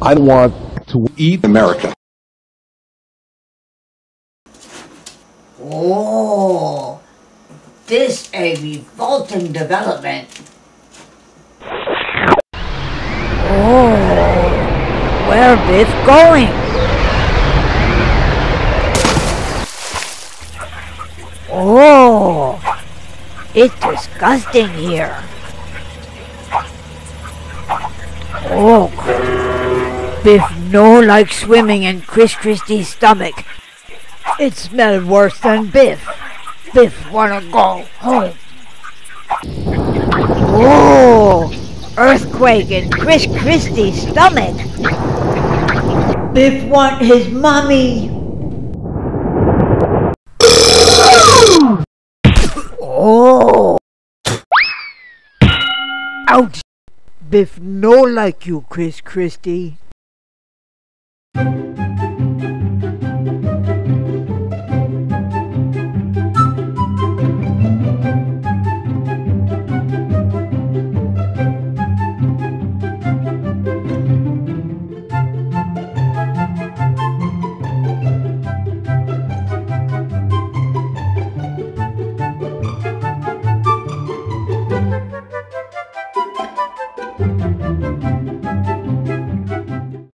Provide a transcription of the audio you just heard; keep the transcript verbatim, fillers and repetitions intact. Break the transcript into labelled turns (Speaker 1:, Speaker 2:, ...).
Speaker 1: I want to eat America.
Speaker 2: Oh, this a revolting development.
Speaker 3: Oh, where Biff going? Oh, it's disgusting here. Oh, Biff no like swimming in Chris Christie's stomach. It smelled worse than Biff. Biff wanna go home. Oh, earthquake in Chris Christie's stomach. Biff want his mommy. Oh. Ouch. Biff no like you, Chris Christie.